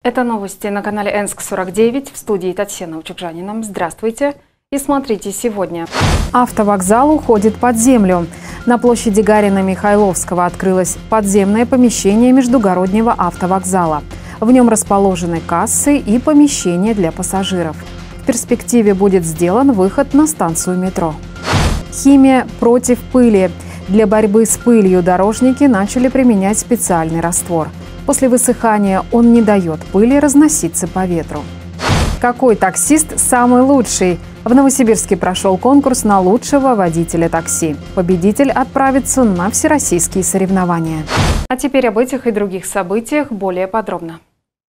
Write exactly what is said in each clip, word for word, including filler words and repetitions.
Это новости на канале Энск сорок девять. В студии Татьяна Учукжанина. Здравствуйте и смотрите сегодня. Автовокзал уходит под землю. На площади Гарина-Михайловского открылось подземное помещение междугороднего автовокзала. В нем расположены кассы и помещения для пассажиров. В перспективе будет сделан выход на станцию метро. Химия против пыли. Для борьбы с пылью дорожники начали применять специальный раствор. После высыхания он не дает пыли разноситься по ветру. Какой таксист самый лучший? В Новосибирске прошел конкурс на лучшего водителя такси. Победитель отправится на всероссийские соревнования. А теперь об этих и других событиях более подробно.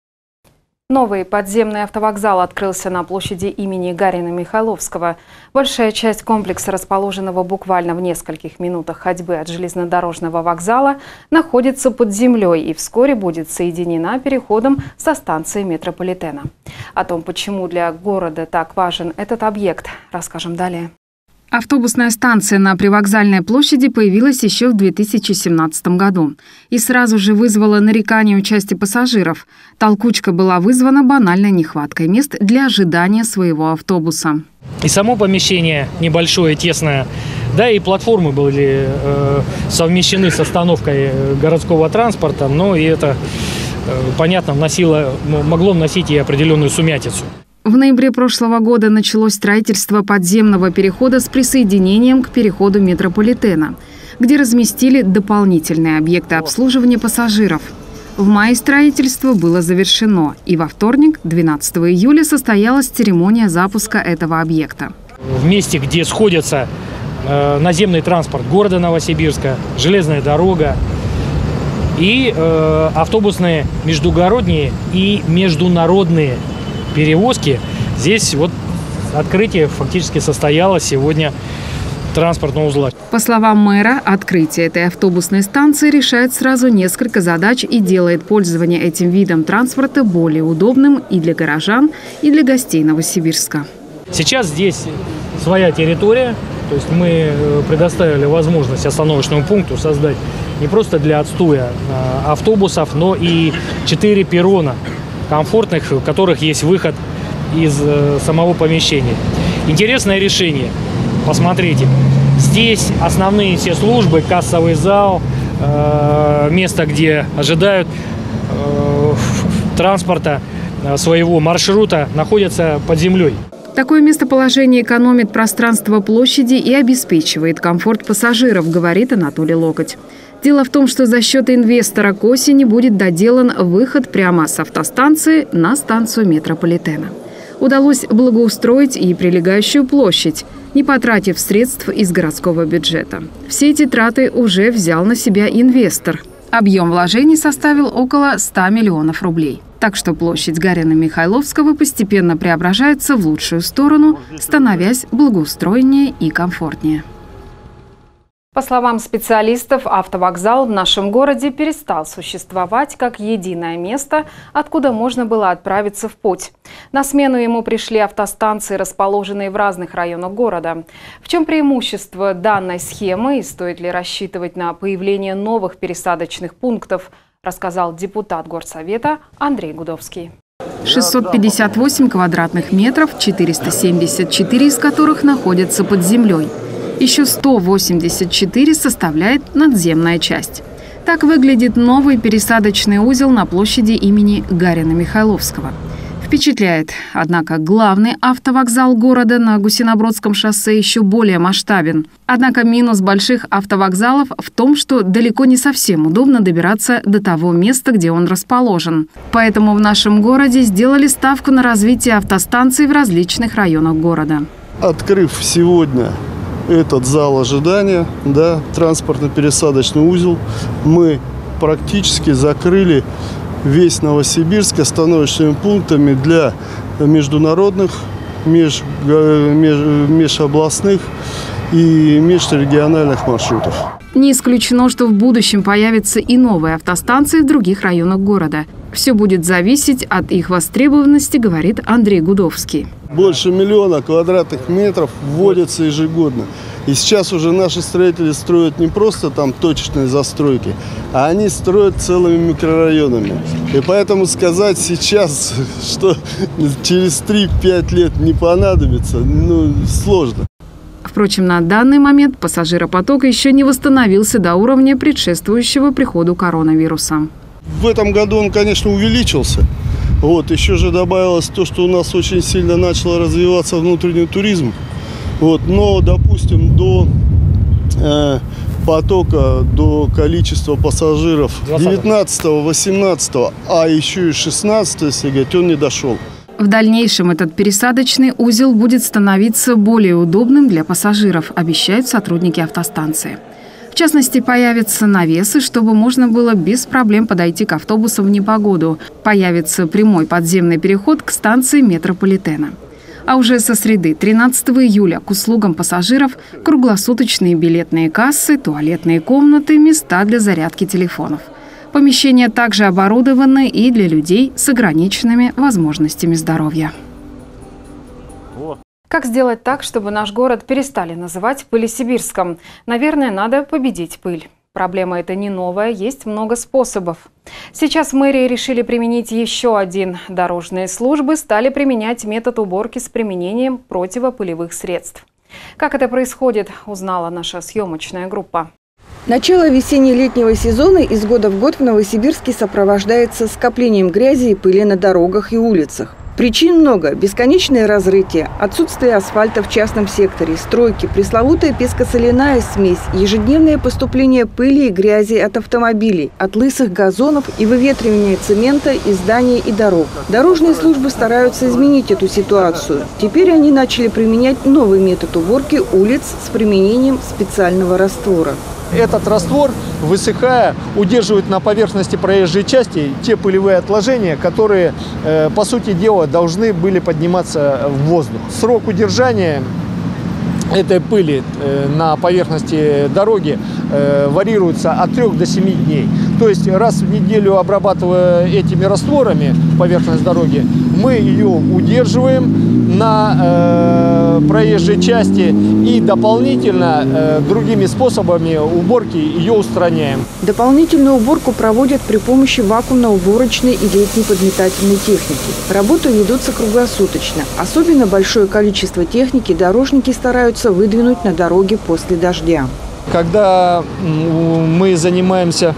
Новый подземный автовокзал открылся на площади имени Гарина-Михайловского. Большая часть комплекса, расположенного буквально в нескольких минутах ходьбы от железнодорожного вокзала, находится под землей и вскоре будет соединена переходом со станцией метрополитена. О том, почему для города так важен этот объект, расскажем далее. Автобусная станция на Привокзальной площади появилась еще в две тысячи семнадцатом году и сразу же вызвала нарекания у части пассажиров. Толкучка была вызвана банальной нехваткой мест для ожидания своего автобуса. И само помещение небольшое, тесное, да, и платформы были э, совмещены с остановкой городского транспорта, но и это, э, понятно, вносило, могло вносить и определенную сумятицу. В ноябре прошлого года началось строительство подземного перехода с присоединением к переходу метрополитена, где разместили дополнительные объекты обслуживания пассажиров. В мае строительство было завершено, и во вторник, двенадцатого июля, состоялась церемония запуска этого объекта. В месте, где сходятся э, наземный транспорт города Новосибирска, железная дорога и э, автобусные междугородние и международные перевозки, здесь вот открытие фактически состоялось сегодня транспортного узла. По словам мэра, открытие этой автобусной станции решает сразу несколько задач и делает пользование этим видом транспорта более удобным и для горожан, и для гостей Новосибирска. Сейчас здесь своя территория, то есть мы предоставили возможность остановочному пункту создать не просто для отстоя автобусов, но и четыре перрона комфортных, в которых есть выход из э, самого помещения. Интересное решение. Посмотрите. Здесь основные все службы, кассовый зал, э, место, где ожидают э, транспорта э, своего маршрута, находятся под землей. Такое местоположение экономит пространство площади и обеспечивает комфорт пассажиров, говорит Анатолий Локоть. Дело в том, что за счет инвестора к осени будет доделан выход прямо с автостанции на станцию метрополитена. Удалось благоустроить и прилегающую площадь, не потратив средств из городского бюджета. Все эти траты уже взял на себя инвестор. Объем вложений составил около ста миллионов рублей. Так что площадь Гарина-Михайловского постепенно преображается в лучшую сторону, становясь благоустроеннее и комфортнее. По словам специалистов, автовокзал в нашем городе перестал существовать как единое место, откуда можно было отправиться в путь. На смену ему пришли автостанции, расположенные в разных районах города. В чем преимущество данной схемы и стоит ли рассчитывать на появление новых пересадочных пунктов, рассказал депутат Горсовета Андрей Гудовский. шестьсот пятьдесят восемь квадратных метров, четыреста семьдесят четыре из которых находятся под землей. Еще сто восемьдесят четыре составляет надземная часть. Так выглядит новый пересадочный узел на площади имени Гарина-Михайловского. Впечатляет. Однако главный автовокзал города на Гусинобродском шоссе еще более масштабен. Однако минус больших автовокзалов в том, что далеко не совсем удобно добираться до того места, где он расположен. Поэтому в нашем городе сделали ставку на развитие автостанций в различных районах города. Открыв сегодня этот зал ожидания, да, транспортно-пересадочный узел, мы практически закрыли весь Новосибирск остановочными пунктами для международных, меж, меж, межобластных и межрегиональных маршрутов. Не исключено, что в будущем появятся и новые автостанции в других районах города. Все будет зависеть от их востребованности, говорит Андрей Гудовский. Больше миллиона квадратных метров вводятся ежегодно. И сейчас уже наши строители строят не просто там точечные застройки, а они строят целыми микрорайонами. И поэтому сказать сейчас, что через три-пять лет не понадобится, ну, сложно. Впрочем, на данный момент пассажиропоток еще не восстановился до уровня предшествующего приходу коронавируса. В этом году он, конечно, увеличился. Вот, еще же добавилось то, что у нас очень сильно начал развиваться внутренний туризм. Вот, но, допустим, до э, потока, до количества пассажиров девятнадцатого, восемнадцатого, а еще и шестнадцатого, если говорить, он не дошел. В дальнейшем этот пересадочный узел будет становиться более удобным для пассажиров, обещают сотрудники автостанции. В частности, появятся навесы, чтобы можно было без проблем подойти к автобусу в непогоду. Появится прямой подземный переход к станции метрополитена. А уже со среды тринадцатого июля к услугам пассажиров круглосуточные билетные кассы, туалетные комнаты, места для зарядки телефонов. Помещения также оборудованы и для людей с ограниченными возможностями здоровья. Как сделать так, чтобы наш город перестали называть Пылесибирском? Наверное, надо победить пыль. Проблема эта не новая, есть много способов. Сейчас в мэрии решили применить еще один. Дорожные службы стали применять метод уборки с применением противопылевых средств. Как это происходит, узнала наша съемочная группа. Начало весенне-летнего сезона из года в год в Новосибирске сопровождается скоплением грязи и пыли на дорогах и улицах. Причин много. Бесконечное разрытие, отсутствие асфальта в частном секторе, стройки, пресловутая песко-соляная смесь, ежедневное поступление пыли и грязи от автомобилей, от лысых газонов и выветривание цемента из зданий и дорог. Дорожные службы стараются изменить эту ситуацию. Теперь они начали применять новый метод уборки улиц с применением специального раствора. Этот раствор, высыхая, удерживает на поверхности проезжей части те пылевые отложения, которые, э, по сути дела, должны были подниматься в воздух. Срок удержания этой пыли э, на поверхности дороги э, варьируется от трёх до семи дней. То есть раз в неделю, обрабатывая этими растворами поверхность дороги, мы ее удерживаем на э, проезжей части и дополнительно э, другими способами уборки ее устраняем. Дополнительную уборку проводят при помощи вакуумно-уборочной и летней подметательной техники. Работы ведутся круглосуточно. Особенно большое количество техники дорожники стараются выдвинуть на дороге после дождя. Когда мы занимаемся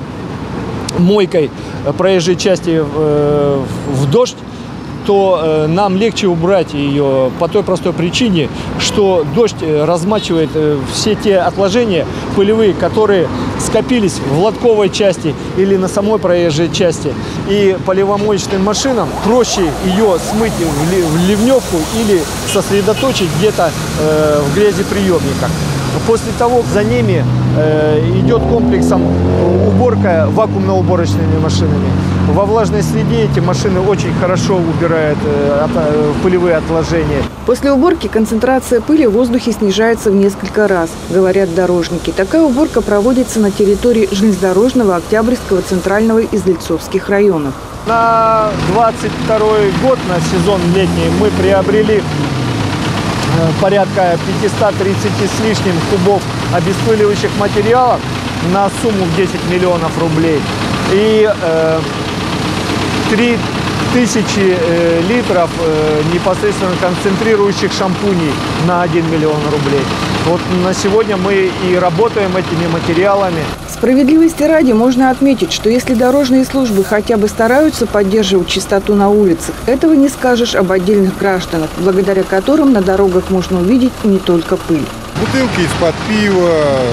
мойкой проезжей части в, в дождь, то э, нам легче убрать ее по той простой причине, что дождь размачивает э, все те отложения пылевые, которые скопились в лотковой части или на самой проезжей части. И поливомоечным машинам проще ее смыть в, ли, в ливневку или сосредоточить где-то э, в грязеприемниках. После того, за ними э, идет комплексом уборка вакуумно-уборочными машинами. Во влажной среде эти машины очень хорошо убирают э, от, э, пылевые отложения. После уборки концентрация пыли в воздухе снижается в несколько раз, говорят дорожники. Такая уборка проводится на территории железнодорожного, Октябрьского, Центрального и Злицовских районов. На двадцать второй год, на сезон летний, мы приобрели порядка пятьсот тридцать с лишним кубов обезпыливающих материалов на сумму в десять миллионов рублей и э, три тысячи э, литров э, непосредственно концентрирующих шампуней на один миллион рублей. Вот на сегодня мы и работаем этими материалами. Справедливости ради можно отметить, что если дорожные службы хотя бы стараются поддерживать чистоту на улицах, этого не скажешь об отдельных гражданах, благодаря которым на дорогах можно увидеть не только пыль. Бутылки из-под пива,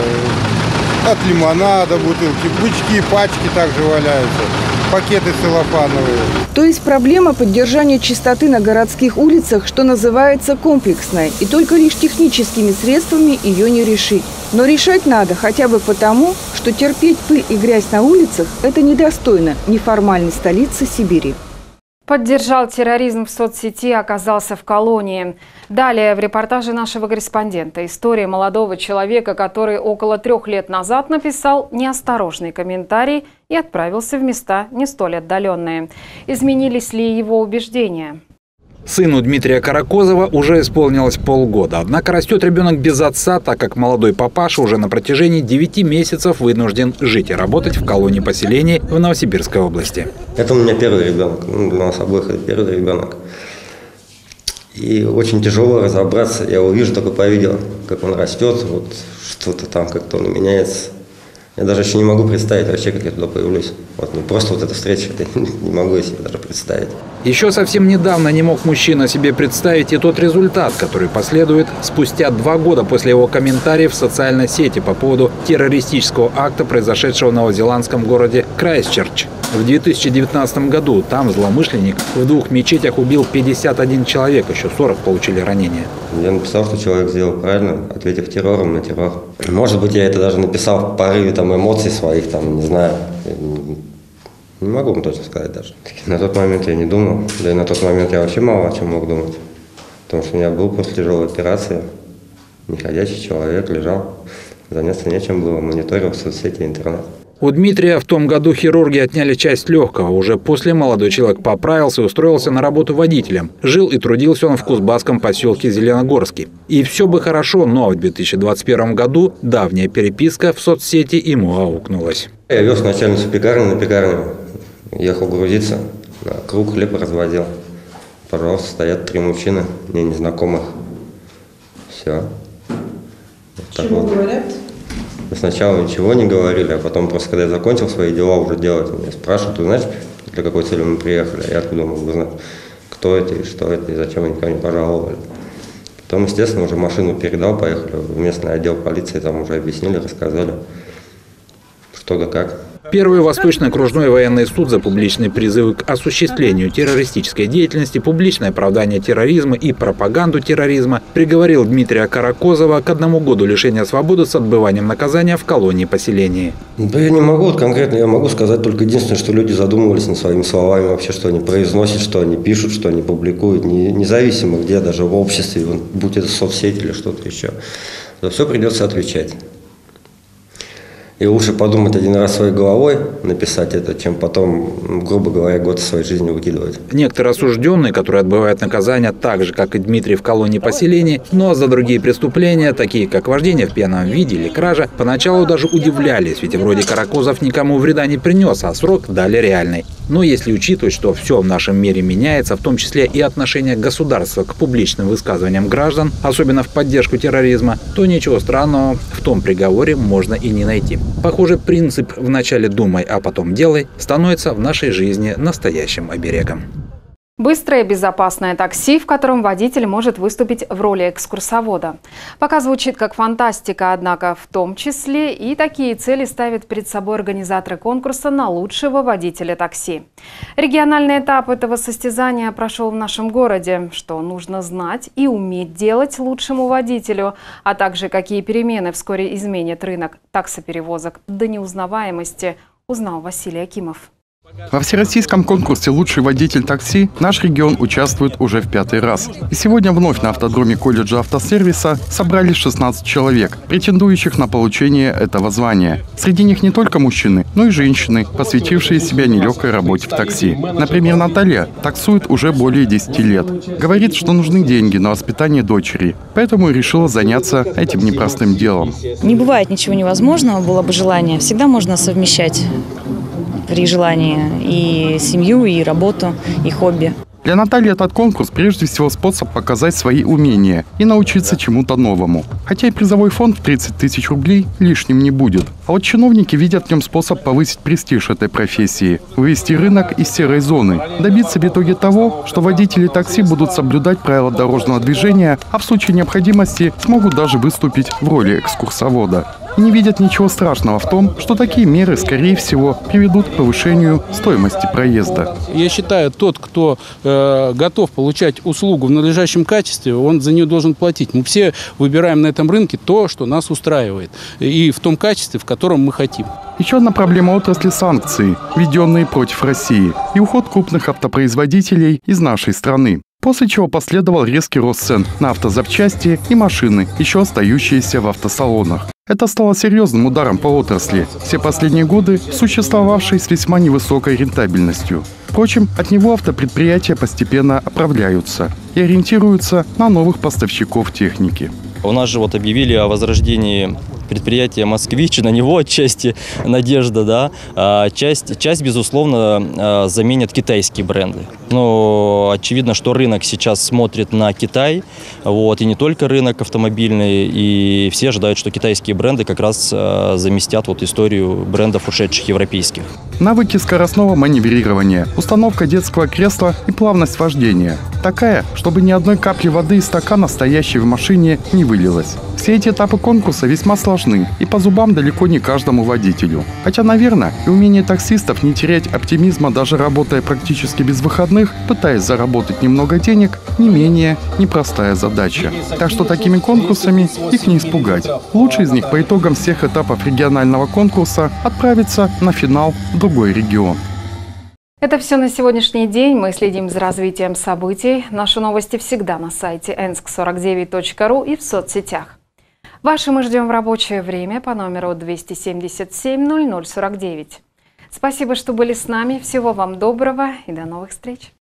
от лимонада бутылки, бычки, пачки также валяются, пакеты целлофановые. То есть проблема поддержания чистоты на городских улицах, что называется, комплексная, и только лишь техническими средствами ее не решить. Но решать надо хотя бы потому, что терпеть пыль и грязь на улицах – это недостойно неформальной столицы Сибири. Поддержал терроризм в соцсети, оказался в колонии. Далее в репортаже нашего корреспондента история молодого человека, который около трех лет назад написал неосторожный комментарий и отправился в места не столь отдаленные. Изменились ли его убеждения? Сыну Дмитрия Каракозова уже исполнилось полгода. Однако растет ребенок без отца, так как молодой папаша уже на протяжении девяти месяцев вынужден жить и работать в колонии поселений в Новосибирской области. Это у меня первый ребенок. Ну, для нас обоих это первый ребенок. И очень тяжело разобраться. Я его вижу только по видео, как он растет, вот что-то там как-то он меняется. Я даже еще не могу представить вообще, как я туда появлюсь. Вот, ну, просто вот эта встреча, я не могу себе даже представить. Еще совсем недавно не мог мужчина себе представить и тот результат, который последует спустя два года после его комментариев в социальной сети по поводу террористического акта, произошедшего в новозеландском городе Крайстчерч. В две тысячи девятнадцатом году там злоумышленник в двух мечетях убил пятьдесят один человек, еще сорок получили ранения. Я написал, что человек сделал правильно, ответив террором на террор. Может быть, я это даже написал в порыве там, эмоций своих, там, не знаю. Не могу вам точно сказать даже. На тот момент я не думал, да и на тот момент я вообще мало о чем мог думать. Потому что у меня был после тяжелой операции, неходячий человек, лежал, заняться нечем было, мониторил соцсети, интернет. У Дмитрия в том году хирурги отняли часть легкого. Уже после молодой человек поправился и устроился на работу водителем. Жил и трудился он в кузбасском поселке Зеленогорский. И все бы хорошо, но в две тысячи двадцать первом году давняя переписка в соцсети ему аукнулась. Я вез начальницу пекарни на пекарню, ехал грузиться, на круг хлеб разводил. Пожалуйста, стоят три мужчины, мне незнакомых. Все. Вот Чего вот говорят? Сначала ничего не говорили, а потом просто, когда я закончил свои дела уже делать, меня спрашивают, ты знаешь, для какой цели мы приехали? А я откуда могу знать, кто это и что это, и зачем они ко мне пожаловали. Потом, естественно, уже машину передал, поехали в местный отдел полиции, там уже объяснили, рассказали, что да как. Первый Восточный окружной военный суд за публичные призывы к осуществлению террористической деятельности, публичное оправдание терроризма и пропаганду терроризма приговорил Дмитрия Каракозова к одному году лишения свободы с отбыванием наказания в колонии поселений. Да я не могу, вот конкретно я могу сказать только единственное, что люди задумывались над своими словами, вообще, что они произносят, что они пишут, что они публикуют, не, независимо где, даже в обществе, будь это соцсети или что-то еще. За все придется отвечать. И лучше подумать один раз своей головой, написать это, чем потом, грубо говоря, год своей жизни выкидывать. Некоторые осужденные, которые отбывают наказание так же, как и Дмитрий в колонии поселений, но за другие преступления, такие как вождение в пьяном виде или кража, поначалу даже удивлялись, ведь вроде Каракозов никому вреда не принес, а срок дали реальный. Но если учитывать, что все в нашем мире меняется, в том числе и отношение государства к публичным высказываниям граждан, особенно в поддержку терроризма, то ничего странного в том приговоре можно и не найти. Похоже, принцип «вначале думай, а потом делай» становится в нашей жизни настоящим оберегом. Быстрое и безопасное такси, в котором водитель может выступить в роли экскурсовода. Пока звучит как фантастика, однако в том числе и такие цели ставят перед собой организаторы конкурса на лучшего водителя такси. Региональный этап этого состязания прошел в нашем городе. Что нужно знать и уметь делать лучшему водителю, а также какие перемены вскоре изменит рынок таксоперевозок до неузнаваемости, узнал Василий Акимов. Во всероссийском конкурсе «Лучший водитель такси» наш регион участвует уже в пятый раз. И сегодня вновь на автодроме колледжа автосервиса собрались шестнадцать человек, претендующих на получение этого звания. Среди них не только мужчины, но и женщины, посвятившие себя нелегкой работе в такси. Например, Наталья таксует уже более десяти лет. Говорит, что нужны деньги на воспитание дочери, поэтому решила заняться этим непростым делом. Не бывает ничего невозможного, было бы желание. Всегда можно совмещать при желании и семью, и работу, и хобби. Для Натальи этот конкурс прежде всего способ показать свои умения и научиться чему-то новому. Хотя и призовой фонд в тридцать тысяч рублей лишним не будет. А вот чиновники видят в нем способ повысить престиж этой профессии, вывести рынок из серой зоны, добиться в итоге того, что водители такси будут соблюдать правила дорожного движения, а в случае необходимости смогут даже выступить в роли экскурсовода. И не видят ничего страшного в том, что такие меры, скорее всего, приведут к повышению стоимости проезда. Я считаю, тот, кто э, готов получать услугу в надлежащем качестве, он за нее должен платить. Мы все выбираем на этом рынке то, что нас устраивает, и в том качестве, в котором мы хотим. Еще одна проблема отрасли – санкции, введенные против России, и уход крупных автопроизводителей из нашей страны. После чего последовал резкий рост цен на автозапчасти и машины, еще остающиеся в автосалонах. Это стало серьезным ударом по отрасли, все последние годы существовавшей с весьма невысокой рентабельностью. Впрочем, от него автопредприятия постепенно оправляются и ориентируются на новых поставщиков техники. У нас же вот объявили о возрождении предприятия «Москвич», на него отчасти надежда, да, а часть, часть, безусловно, заменят китайские бренды. Но очевидно, что рынок сейчас смотрит на Китай, вот, и не только рынок автомобильный, и все ожидают, что китайские бренды как раз заместят вот историю брендов ушедших европейских. Навыки скоростного маневрирования, установка детского кресла и плавность вождения. Такая, чтобы ни одной капли воды из стакана, стоящей в машине, не вылилось. Все эти этапы конкурса весьма сложны и по зубам далеко не каждому водителю. Хотя, наверное, и умение таксистов не терять оптимизма, даже работая практически без выходных, пытаясь заработать немного денег, не менее непростая задача. Так что такими конкурсами их не испугать. Лучший из них по итогам всех этапов регионального конкурса отправится на финал в другой регион. Это все на сегодняшний день. Мы следим за развитием событий. Наши новости всегда на сайте энск сорок девять точка ру и в соцсетях. Ваши мы ждем в рабочее время по номеру двести семьдесят семь ноль ноль сорок девять. Спасибо, что были с нами. Всего вам доброго и до новых встреч.